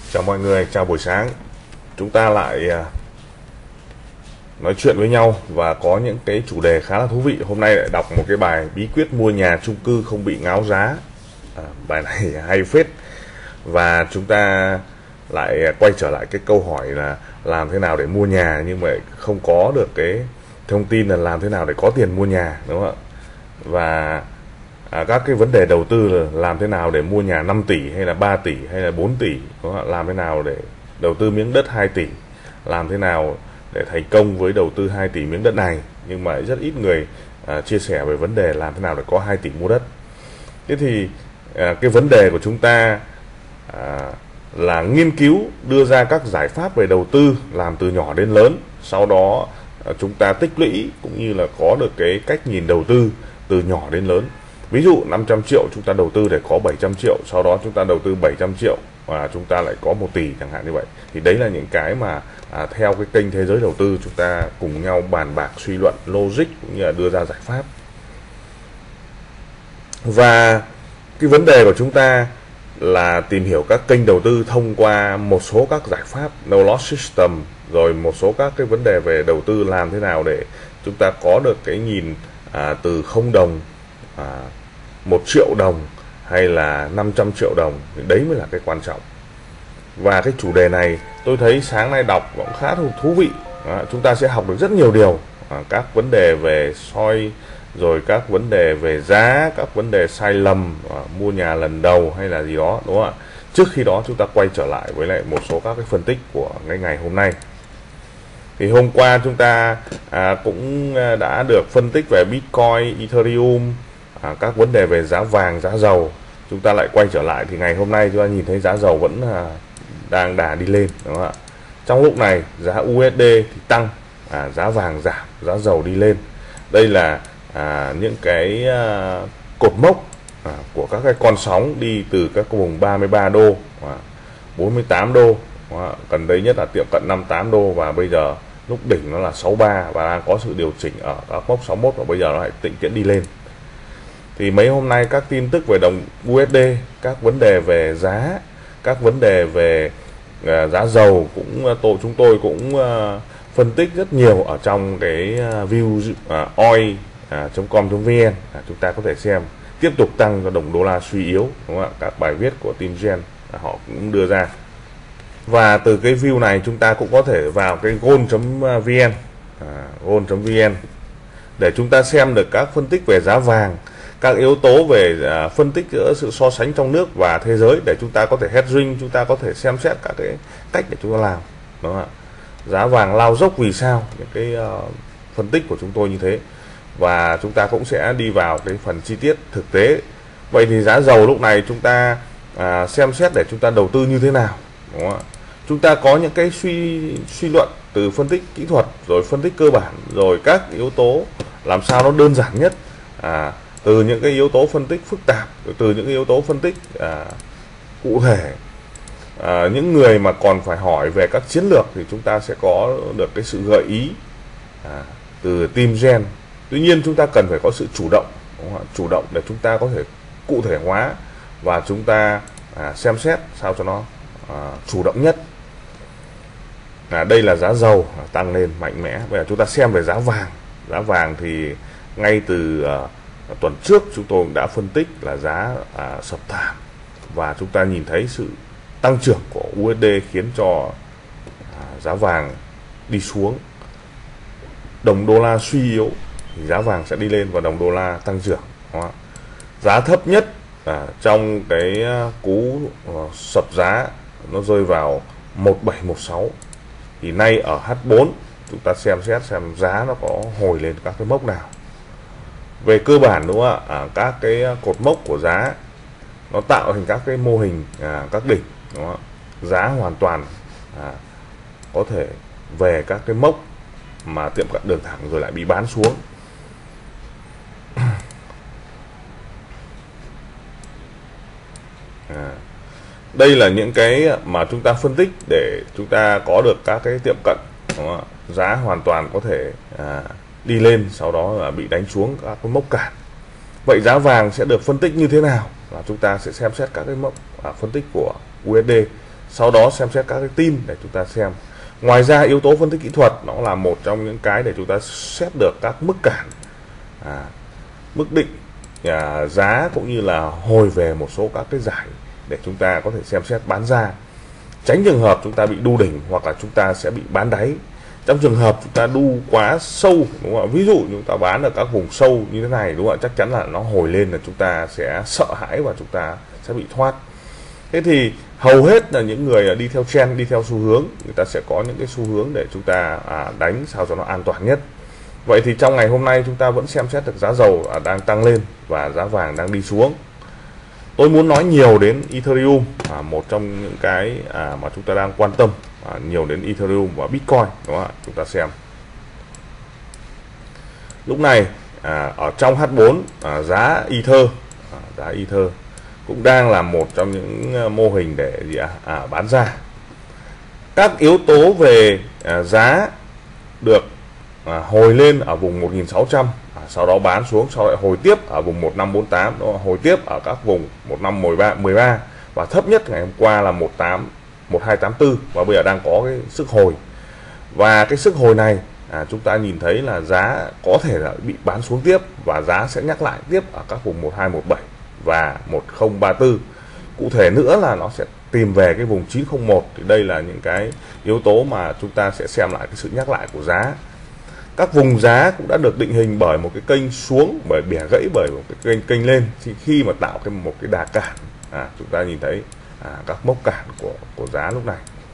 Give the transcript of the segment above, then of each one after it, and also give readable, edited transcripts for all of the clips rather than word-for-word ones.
Chào mọi người, chào buổi sáng. Chúng ta lại nói chuyện với nhau và có những cái chủ đề khá là thú vị. Hôm nay lại đọc một cái bài bí quyết mua nhà chung cư không bị ngáo giá. Bài này hay phết. Và chúng ta lại quay trở lại cái câu hỏi là làm thế nào để mua nhà, nhưng mà không có được cái thông tin là làm thế nào để có tiền mua nhà, đúng không ạ? Và các cái vấn đề đầu tư là làm thế nào để mua nhà 5 tỷ hay là 3 tỷ hay là 4 tỷ, đúng không? Làm thế nào để đầu tư miếng đất 2 tỷ, làm thế nào để thành công với đầu tư 2 tỷ miếng đất này. Nhưng mà rất ít người chia sẻ về vấn đề làm thế nào để có 2 tỷ mua đất. Thế thì cái vấn đề của chúng ta là nghiên cứu đưa ra các giải pháp về đầu tư làm từ nhỏ đến lớn, sau đó chúng ta tích lũy cũng như là có được cái cách nhìn đầu tư từ nhỏ đến lớn. Ví dụ 500 triệu chúng ta đầu tư để có 700 triệu, sau đó chúng ta đầu tư 700 triệu và chúng ta lại có 1 tỷ chẳng hạn như vậy. Thì đấy là những cái mà theo cái kênh Thế Giới Đầu Tư chúng ta cùng nhau bàn bạc, suy luận, logic cũng như là đưa ra giải pháp. Và cái vấn đề của chúng ta là tìm hiểu các kênh đầu tư thông qua một số các giải pháp no loss system, rồi một số các cái vấn đề về đầu tư làm thế nào để chúng ta có được cái nhìn từ 0 đồng, 1 triệu đồng hay là 500 triệu đồng. Đấy mới là cái quan trọng. Và cái chủ đề này tôi thấy sáng nay đọc cũng khá thú vị. Chúng ta sẽ học được rất nhiều điều, các vấn đề về soi, rồi các vấn đề về giá, các vấn đề sai lầm mua nhà lần đầu hay là gì đó, đúng không ạ? Trước khi đó chúng ta quay trở lại với lại một số các cái phân tích của ngày hôm nay. Thì hôm qua chúng ta cũng đã được phân tích về Bitcoin, Ethereum, các vấn đề về giá vàng, giá dầu. Chúng ta lại quay trở lại thì ngày hôm nay chúng ta nhìn thấy giá dầu vẫn đang đà đi lên, đúng không ạ? Trong lúc này giá USD thì tăng, giá vàng giảm, giá dầu đi lên. Đây là những cái cột mốc của các cái con sóng đi từ các vùng 33 đô, 48 đô, gần đây nhất là tiệm cận 58 đô, và bây giờ lúc đỉnh nó là 63 và đang có sự điều chỉnh ở các mốc 61 và bây giờ nó lại tịnh tiễn đi lên. Thì mấy hôm nay các tin tức về đồng USD, các vấn đề về giá, các vấn đề về giá dầu chúng tôi cũng phân tích rất nhiều ở trong cái view oil.com.vn. Chúng ta có thể xem tiếp tục tăng cho đồng đô la suy yếu, đúng không ạ? Các bài viết của team Gen họ cũng đưa ra. Và từ cái view này chúng ta cũng có thể vào cái gold.vn, gold.vn để chúng ta xem được các phân tích về giá vàng, các yếu tố về phân tích giữa sự so sánh trong nước và thế giới để chúng ta có thể hedging, chúng ta có thể xem xét các cái cách để chúng ta làm, đúng không ạ? Giá vàng lao dốc vì sao, những cái phân tích của chúng tôi như thế. Và chúng ta cũng sẽ đi vào cái phần chi tiết thực tế. Vậy thì giá dầu lúc này chúng ta xem xét để chúng ta đầu tư như thế nào, đúng không ạ? Chúng ta có những cái suy luận từ phân tích kỹ thuật, rồi phân tích cơ bản, rồi các yếu tố làm sao nó đơn giản nhất, từ những cái yếu tố phân tích phức tạp, rồi từ những cái yếu tố phân tích cụ thể. Những người mà còn phải hỏi về các chiến lược thì chúng ta sẽ có được cái sự gợi ý từ team Gen. Tuy nhiên chúng ta cần phải có sự chủ động, đúng không? Chủ động để chúng ta có thể cụ thể hóa và chúng ta xem xét sao cho nó chủ động nhất. Đây là giá dầu tăng lên mạnh mẽ. Bây giờ chúng ta xem về giá vàng. Giá vàng thì ngay từ tuần trước chúng tôi đã phân tích là giá sập thảm, và chúng ta nhìn thấy sự tăng trưởng của USD khiến cho giá vàng đi xuống. Đồng đô la suy yếu thì giá vàng sẽ đi lên và đồng đô la tăng trưởng. Giá thấp nhất trong cái cú sập giá nó rơi vào 1716. Thì nay ở H4 chúng ta xem xét xem giá nó có hồi lên các cái mốc nào. Về cơ bản, đúng không ạ? Các cái cột mốc của giá nó tạo thành các cái mô hình các đỉnh, đúng không ạ? Giá hoàn toàn có thể về các cái mốc mà tiệm cận đường thẳng rồi lại bị bán xuống. Đây là những cái mà chúng ta phân tích để chúng ta có được các cái tiệm cận, đúng không ạ? Giá hoàn toàn có thể đi lên, sau đó là bị đánh xuống các cái mốc cản. Vậy giá vàng sẽ được phân tích như thế nào? Là chúng ta sẽ xem xét các cái mốc phân tích của USD sau đó xem xét các cái tin để chúng ta xem. Ngoài ra yếu tố phân tích kỹ thuật nó là một trong những cái để chúng ta xét được các mức cản, mức định giá cũng như là hồi về một số các cái giải để chúng ta có thể xem xét bán ra, tránh trường hợp chúng ta bị đu đỉnh hoặc là chúng ta sẽ bị bán đáy. Trong trường hợp chúng ta đu quá sâu, đúng không ạ? Ví dụ chúng ta bán ở các vùng sâu như thế này, đúng không ạ? Chắc chắn là nó hồi lên là chúng ta sẽ sợ hãi và chúng ta sẽ bị thoát. Thế thì hầu hết là những người đi theo trend, đi theo xu hướng, người ta sẽ có những cái xu hướng để chúng ta đánh sao cho nó an toàn nhất. Vậy thì trong ngày hôm nay chúng ta vẫn xem xét được giá dầu đang tăng lên và giá vàng đang đi xuống. Tôi muốn nói nhiều đến Ethereum, một trong những cái mà chúng ta đang quan tâm nhiều đến Ethereum và Bitcoin, đúng không ạ? Chúng ta xem lúc này ở trong H4 giá Ether cũng đang là một trong những mô hình để bán ra. Các yếu tố về giá được hồi lên ở vùng 1.600, sau đó bán xuống, sau lại hồi tiếp ở vùng 1548, đó, hồi tiếp ở các vùng 1513 và thấp nhất ngày hôm qua là 1284 và bây giờ đang có cái sức hồi. Và cái sức hồi này chúng ta nhìn thấy là giá có thể là bị bán xuống tiếp và giá sẽ nhắc lại tiếp ở các vùng 1217 và 1034. Cụ thể nữa là nó sẽ tìm về cái vùng 901. Thì đây là những cái yếu tố mà chúng ta sẽ xem lại cái sự nhắc lại của giá. Các vùng giá cũng đã được định hình bởi một cái kênh xuống, bởi bẻ gãy bởi một cái kênh lên. Thì khi mà tạo một cái đà cản, chúng ta nhìn thấy các mốc cản của giá lúc này.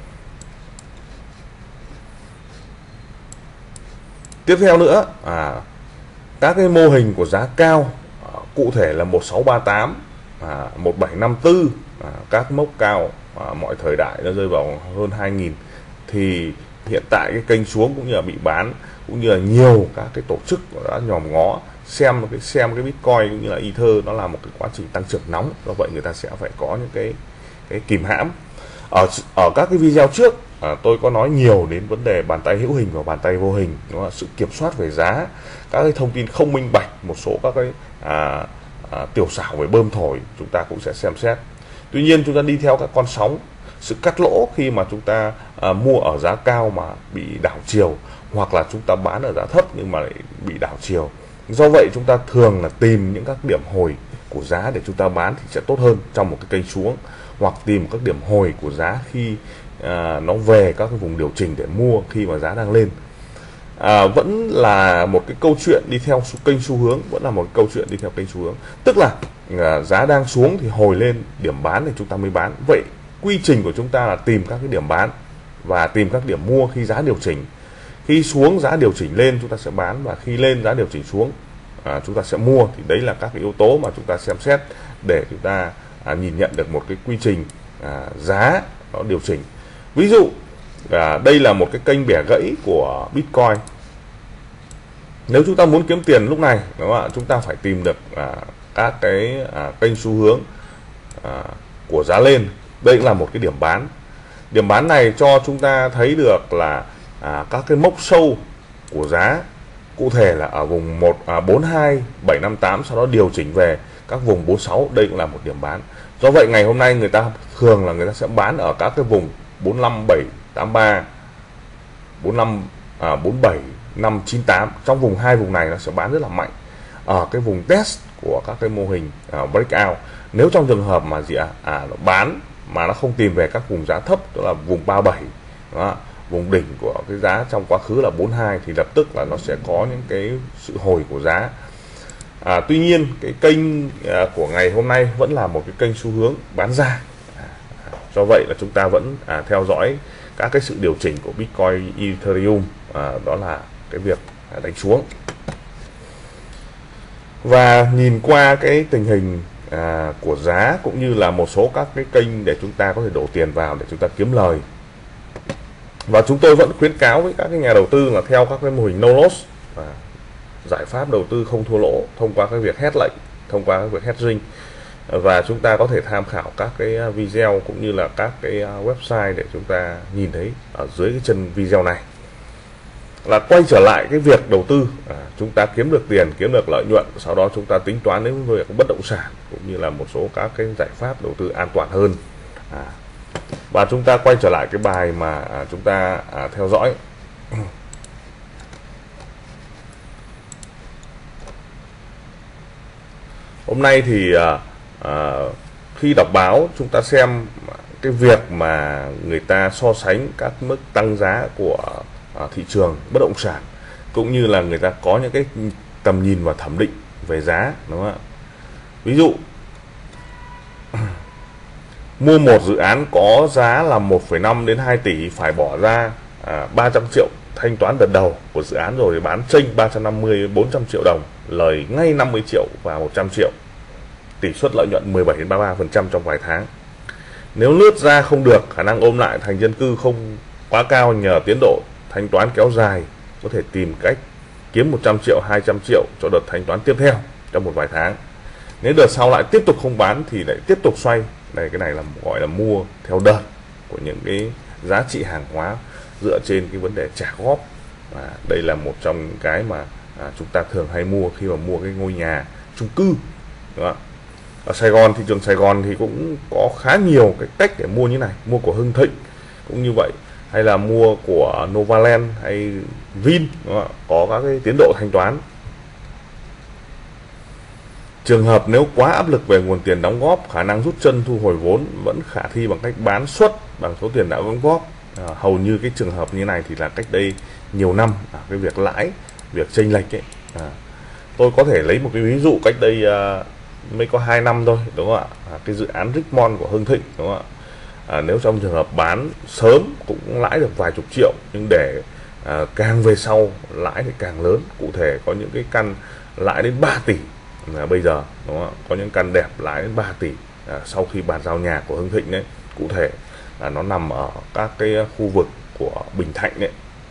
Tiếp theo nữa, các cái mô hình của giá cao, cụ thể là 1638, 1754, các mốc cao mọi thời đại nó rơi vào hơn 2000. Thì hiện tại cái kênh xuống cũng như là bị bán, cũng như là nhiều các cái tổ chức đã nhòm ngó xem cái Bitcoin cũng như là Ether nó là một cái quá trình tăng trưởng nóng. Do vậy người ta sẽ phải có những cái kìm hãm. Ở các cái video trước tôi có nói nhiều đến vấn đề bàn tay hữu hình và bàn tay vô hình, đó là sự kiểm soát về giá, các cái thông tin không minh bạch, một số các cái tiểu xảo về bơm thổi chúng ta cũng sẽ xem xét. Tuy nhiên chúng ta đi theo các con sóng, sự cắt lỗ khi mà chúng ta mua ở giá cao mà bị đảo chiều, hoặc là chúng ta bán ở giá thấp nhưng mà lại bị đảo chiều. Do vậy chúng ta thường là tìm những các điểm hồi của giá để chúng ta bán thì sẽ tốt hơn trong một cái kênh xuống, hoặc tìm các điểm hồi của giá khi nó về các cái vùng điều chỉnh để mua khi mà giá đang lên. Vẫn là một cái câu chuyện đi theo kênh xu hướng, vẫn là một cái câu chuyện đi theo kênh xu hướng, tức là giá đang xuống thì hồi lên điểm bán thì chúng ta mới bán. Vậy quy trình của chúng ta là tìm các cái điểm bán và tìm các điểm mua khi giá điều chỉnh. Khi xuống giá điều chỉnh lên chúng ta sẽ bán, và khi lên giá điều chỉnh xuống chúng ta sẽ mua. Thì đấy là các cái yếu tố mà chúng ta xem xét để chúng ta nhìn nhận được một cái quy trình giá nó điều chỉnh. Ví dụ đây là một cái kênh bẻ gãy của Bitcoin. Nếu chúng ta muốn kiếm tiền lúc này, đúng không ạ, chúng ta phải tìm được các cái kênh xu hướng của giá lên. Đây cũng là một cái điểm bán. Điểm bán này cho chúng ta thấy được là các cái mốc sâu của giá, cụ thể là ở vùng 42758, sau đó điều chỉnh về các vùng 46. Đây cũng là một điểm bán. Do vậy ngày hôm nay người ta thường là người ta sẽ bán ở các cái vùng 45783, 47598. Trong vùng hai vùng này nó sẽ bán rất là mạnh ở cái vùng test của các cái mô hình breakout. Nếu trong trường hợp mà nó bán mà nó không tìm về các vùng giá thấp, đó là vùng 37, đó, vùng đỉnh của cái giá trong quá khứ là 42, thì lập tức là nó sẽ có những cái sự hồi của giá. Tuy nhiên cái kênh của ngày hôm nay vẫn là một cái kênh xu hướng bán ra. Do vậy là chúng ta vẫn theo dõi các cái sự điều chỉnh của Bitcoin, Ethereum, đó là cái việc đánh xuống. Và nhìn qua cái tình hình của giá cũng như là một số các cái kênh để chúng ta có thể đổ tiền vào để chúng ta kiếm lời. Và chúng tôi vẫn khuyến cáo với các cái nhà đầu tư là theo các cái mô hình no loss, giải pháp đầu tư không thua lỗ thông qua cái việc hedge lệnh, thông qua cái việc hedging. Và chúng ta có thể tham khảo các cái video cũng như là các cái website để chúng ta nhìn thấy ở dưới cái chân video này. Là quay trở lại cái việc đầu tư, chúng ta kiếm được tiền, kiếm được lợi nhuận, sau đó chúng ta tính toán đến việc bất động sản cũng như là một số các cái giải pháp đầu tư an toàn hơn. Và chúng ta quay trở lại cái bài mà chúng ta theo dõi. Hôm nay thì khi đọc báo chúng ta xem cái việc mà người ta so sánh các mức tăng giá của thị trường bất động sản, cũng như là người ta có những cái tầm nhìn và thẩm định về giá, đúng không ạ? Ví dụ mua một dự án có giá là 1,5 đến 2 tỷ phải bỏ ra 300 triệu thanh toán đợt đầu của dự án, rồi bán chênh 350 400 triệu đồng, lời ngay 50 triệu và 100 triệu, tỷ suất lợi nhuận 17 đến 33% trong vài tháng. Nếu lướt ra không được, khả năng ôm lại thành dân cư không quá cao nhờ tiến độ thanh toán kéo dài, có thể tìm cách kiếm 100 triệu 200 triệu cho đợt thanh toán tiếp theo trong một vài tháng. Nếu đợt sau lại tiếp tục không bán thì lại tiếp tục xoay. Đây, cái này là gọi là mua theo đợt của những cái giá trị hàng hóa dựa trên cái vấn đề trả góp. Đây là một trong những cái mà chúng ta thường hay mua khi mà mua cái ngôi nhà chung cư. Đó. Ở Sài Gòn, thị trường Sài Gòn thì cũng có khá nhiều cái cách để mua như này. Mua của Hưng Thịnh cũng như vậy, hay là mua của Novaland hay Vin, có các cái tiến độ thanh toán. Trường hợp nếu quá áp lực về nguồn tiền đóng góp, khả năng rút chân thu hồi vốn vẫn khả thi bằng cách bán suất bằng số tiền đã đóng góp. Hầu như cái trường hợp như này thì là cách đây nhiều năm, cái việc lãi, việc chênh lệch ấy. Tôi có thể lấy một cái ví dụ cách đây mới có 2 năm thôi, đúng không ạ? Cái dự án Richmond của Hưng Thịnh, đúng không ạ? Nếu trong trường hợp bán sớm cũng lãi được vài chục triệu, nhưng để càng về sau lãi thì càng lớn. Cụ thể có những cái căn lãi đến 3 tỷ bây giờ, đúng không ạ? Có những căn đẹp lãi đến 3 tỷ sau khi bàn giao nhà của Hưng Thịnh đấy. Cụ thể là nó nằm ở các cái khu vực của Bình Thạnh đấy.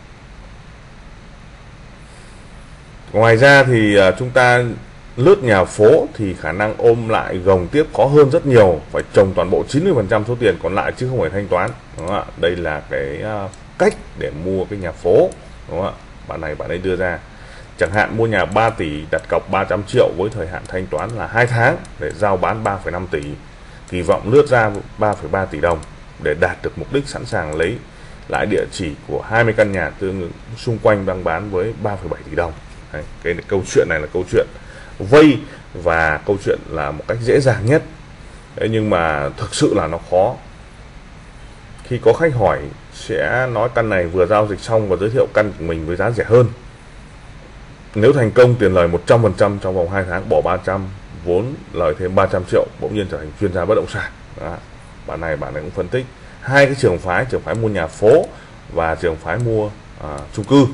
Ngoài ra thì chúng ta lướt nhà phố thì khả năng ôm lại gồng tiếp khó hơn rất nhiều, phải trồng toàn bộ 90% số tiền còn lại chứ không phải thanh toán, đúng không ạ? Đây là cái cách để mua cái nhà phố, đúng không ạ? Bạn ấy đưa ra, chẳng hạn mua nhà 3 tỷ đặt cọc 300 triệu với thời hạn thanh toán là 2 tháng để giao bán 3,5 tỷ, kỳ vọng lướt ra 3,3 tỷ đồng để đạt được mục đích sẵn sàng lấy lại địa chỉ của 20 căn nhà tương ứng xung quanh đang bán với 3,7 tỷ đồng. Đấy, cái câu chuyện này là câu chuyện vây và câu chuyện là một cách dễ dàng nhất. Đấy, nhưng mà thực sự là nó khó. Khi có khách hỏi sẽ nói căn này vừa giao dịch xong và giới thiệu căn của mình với giá rẻ hơn. Nếu thành công tiền lời 100% trong vòng 2 tháng, bỏ 300, vốn lời thêm 300 triệu, bỗng nhiên trở thành chuyên gia bất động sản. Đó. Bạn này cũng phân tích hai cái trường phái mua nhà phố và trường phái mua chung cư.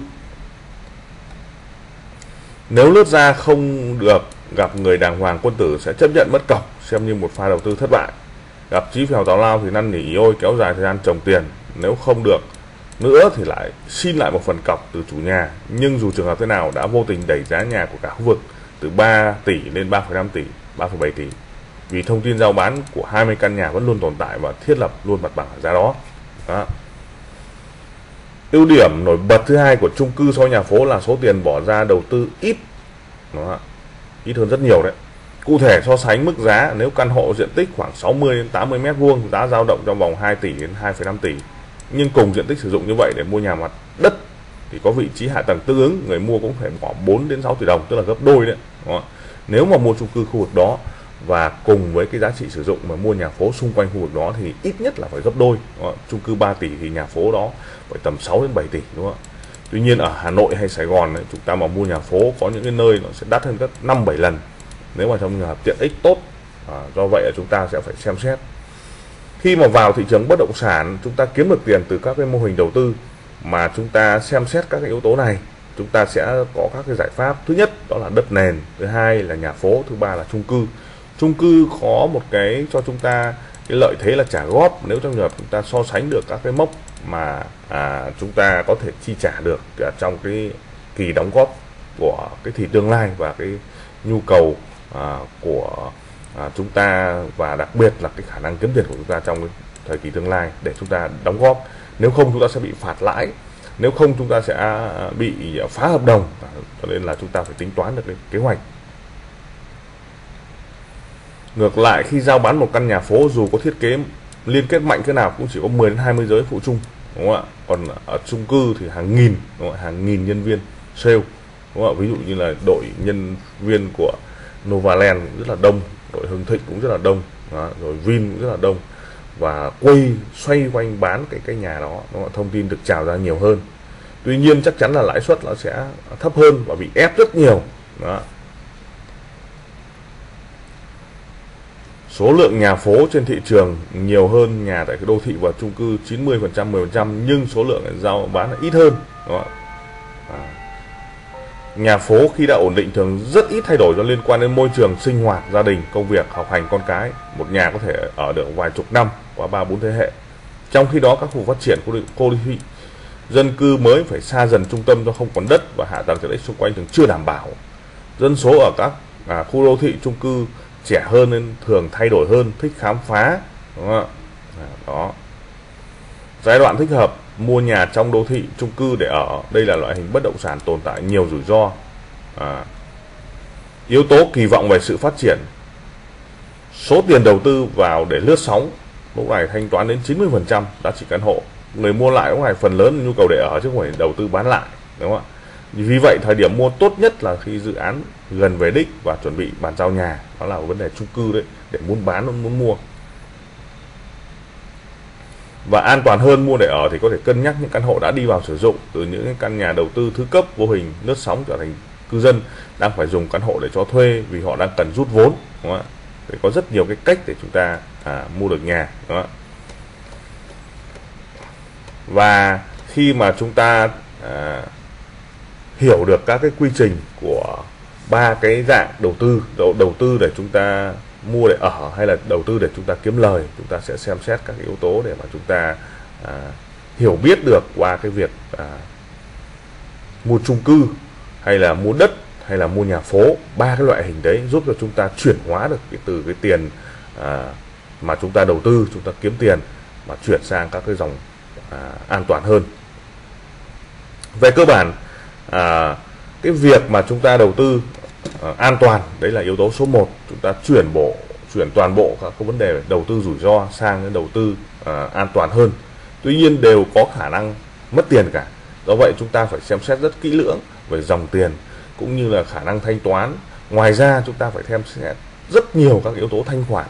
Nếu lướt ra không được, gặp người đàng hoàng quân tử sẽ chấp nhận mất cọc, xem như một pha đầu tư thất bại. Gặp chí phèo tào lao thì năn nỉ ôi kéo dài thời gian trồng tiền. Nếu không được nữa thì lại xin lại một phần cọc từ chủ nhà. Nhưng dù trường hợp thế nào đã vô tình đẩy giá nhà của cả khu vực từ 3 tỷ lên 3,5 tỷ, 3,7 tỷ. Vì thông tin giao bán của 20 căn nhà vẫn luôn tồn tại và thiết lập luôn mặt bằng ở giá đó. Đó. Ưu điểm nổi bật thứ hai của chung cư so với nhà phố là số tiền bỏ ra đầu tư ít. Đó. Ít hơn rất nhiều đấy. Cụ thể so sánh mức giá, nếu căn hộ diện tích khoảng 60 đến 80 mét vuông, giá dao động trong vòng 2 tỷ đến 2,5 tỷ. Nhưng cùng diện tích sử dụng như vậy để mua nhà mặt đất thì có vị trí hạ tầng tương ứng, người mua cũng phải bỏ 4 đến 6 tỷ đồng, tức là gấp đôi đấy. Đó. Nếu mà mua chung cư khu vực đó và cùng với cái giá trị sử dụng mà mua nhà phố xung quanh khu vực đó thì ít nhất là phải gấp đôi. Đó. Chung cư 3 tỷ thì nhà phố đó phải tầm 6 đến 7 tỷ, đúng không ạ? Tuy nhiên ở Hà Nội hay Sài Gòn ấy, chúng ta mà mua nhà phố có những cái nơi nó sẽ đắt hơn gấp 5-7 lần nếu mà trong trường hợp tiện ích tốt. Do vậy là chúng ta sẽ phải xem xét. Khi mà vào thị trường bất động sản, chúng ta kiếm được tiền từ các cái mô hình đầu tư mà chúng ta xem xét các cái yếu tố này, chúng ta sẽ có các cái giải pháp. Thứ nhất đó là đất nền, thứ hai là nhà phố, thứ ba là chung cư. Chung cư có một cái cho chúng ta cái lợi thế là trả góp, nếu trong trường hợp chúng ta so sánh được các cái mốc mà chúng ta có thể chi trả được trong cái kỳ đóng góp của cái thị tương lai và cái nhu cầu của chúng ta, và đặc biệt là cái khả năng kiếm tiền của chúng ta trong cái thời kỳ tương lai để chúng ta đóng góp. Nếu không chúng ta sẽ bị phạt lãi, nếu không chúng ta sẽ bị phá hợp đồng, cho nên là chúng ta phải tính toán được cái kế hoạch. Ngược lại, khi giao bán một căn nhà phố dù có thiết kế liên kết mạnh cái nào cũng chỉ có 10 đến 20 giới phụ chung, đúng không ạ? Còn ở chung cư thì hàng nghìn, đúng không ạ? Hàng nghìn nhân viên sale, đúng không ạ? Ví dụ như là đội nhân viên của Novaland cũng rất là đông, đội Hưng Thịnh cũng rất là đông, đó, rồi Vin cũng rất là đông, và xoay quanh bán cái nhà đó, đúng không? Thông tin được trào ra nhiều hơn. Tuy nhiên chắc chắn là lãi suất nó sẽ thấp hơn và bị ép rất nhiều. Đó. Số lượng nhà phố trên thị trường nhiều hơn nhà tại cái đô thị và chung cư 90%, 10%, nhưng số lượng giao bán là ít hơn. Đó. Nhà phố khi đã ổn định thường rất ít thay đổi do liên quan đến môi trường sinh hoạt, gia đình, công việc, học hành con cái. Một nhà có thể ở được vài chục năm qua 3-4 thế hệ. Trong khi đó các khu phát triển khu đô thị, dân cư mới phải xa dần trung tâm do không còn đất và hạ tầng tiện ích xung quanh thường chưa đảm bảo. Dân số ở các khu đô thị chung cư trẻ hơn nên thường thay đổi hơn, thích khám phá, đúng không ạ? Đó. Giai đoạn thích hợp mua nhà trong đô thị chung cư để ở. Đây là loại hình bất động sản tồn tại nhiều rủi ro. Yếu tố kỳ vọng về sự phát triển. Số tiền đầu tư vào để lướt sóng lúc này thanh toán đến 90% giá trị căn hộ. Người mua lại lúc này phần lớn nhu cầu để ở chứ không phải đầu tư bán lại, đúng không ạ? Vì vậy thời điểm mua tốt nhất là khi dự án gần về đích và chuẩn bị bàn giao nhà. Đó là vấn đề chung cư đấy, để muốn bán muốn mua. Và an toàn hơn mua để ở thì có thể cân nhắc những căn hộ đã đi vào sử dụng, từ những căn nhà đầu tư thứ cấp vô hình lướt sóng trở thành cư dân đang phải dùng căn hộ để cho thuê vì họ đang cần rút vốn, đúng không ạ? Thì có rất nhiều cái cách để chúng ta mua được nhà, đúng không ạ? Và khi mà chúng ta hiểu được các cái quy trình của ba cái dạng đầu tư để chúng ta mua để ở hay là đầu tư để chúng ta kiếm lời, chúng ta sẽ xem xét các cái yếu tố để mà chúng ta hiểu biết được qua cái việc mua chung cư hay là mua đất hay là mua nhà phố. Ba cái loại hình đấy giúp cho chúng ta chuyển hóa được từ cái tiền mà chúng ta đầu tư, chúng ta kiếm tiền mà chuyển sang các cái dòng an toàn hơn. Về cơ bản cái việc mà chúng ta đầu tư an toàn đấy là yếu tố số 1. Chúng ta chuyển toàn bộ các cái vấn đề đầu tư rủi ro sang cái đầu tư an toàn hơn. Tuy nhiên đều có khả năng mất tiền cả. Do vậy chúng ta phải xem xét rất kỹ lưỡng về dòng tiền cũng như là khả năng thanh toán. Ngoài ra chúng ta phải xem xét rất nhiều các yếu tố thanh khoản.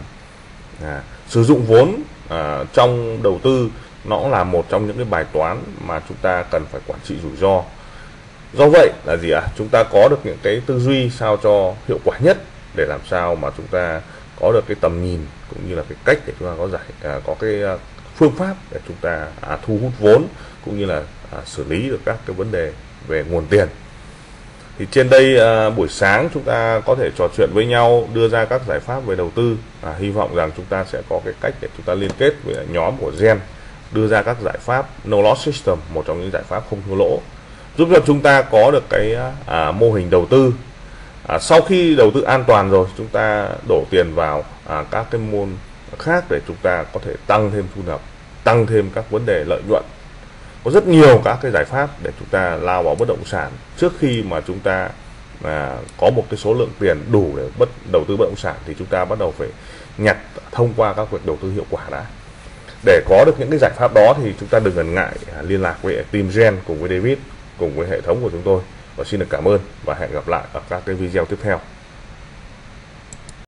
Sử dụng vốn trong đầu tư nó là một trong những cái bài toán mà chúng ta cần phải quản trị rủi ro. Do vậy là gì ạ? Chúng ta có được những cái tư duy sao cho hiệu quả nhất để làm sao mà chúng ta có được cái tầm nhìn cũng như là cái cách để chúng ta có cái phương pháp để chúng ta thu hút vốn cũng như là xử lý được các cái vấn đề về nguồn tiền. Thì trên đây buổi sáng chúng ta có thể trò chuyện với nhau, đưa ra các giải pháp về đầu tư. Hy vọng rằng chúng ta sẽ có cái cách để chúng ta liên kết với nhóm của Gen, đưa ra các giải pháp no loss system, một trong những giải pháp không thua lỗ, giúp cho chúng ta có được cái mô hình đầu tư. Sau khi đầu tư an toàn rồi, chúng ta đổ tiền vào các cái môn khác để chúng ta có thể tăng thêm thu nhập, tăng thêm các vấn đề lợi nhuận. Có rất nhiều các cái giải pháp để chúng ta lao vào bất động sản trước khi mà chúng ta có một cái số lượng tiền đủ để đầu tư bất động sản, thì chúng ta bắt đầu phải nhặt thông qua các việc đầu tư hiệu quả đã. Để có được những cái giải pháp đó thì chúng ta đừng ngần ngại liên lạc với team Gen cùng với David, cùng với hệ thống của chúng tôi. Và xin được cảm ơn và hẹn gặp lại ở các cái video tiếp theo.